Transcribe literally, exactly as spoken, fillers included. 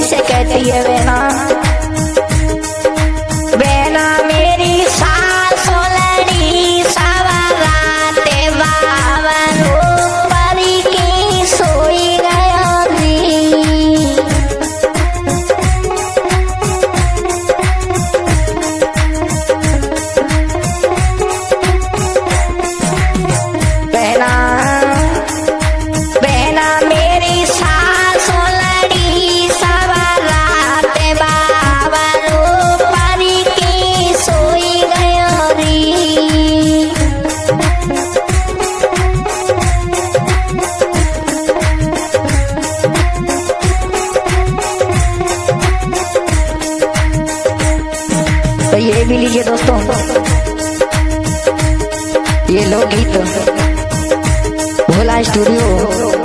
से कहती है बहना, बहना मेरी सास लड़ी सवाराते बावरो परी की सोई गया दी। बहना बहना मेरी सास लड़ी सवाराते बावरो परी की सोई गया दी। तो ये भी लीजिए दोस्तों, ये लोकगीत भोला स्टूडियो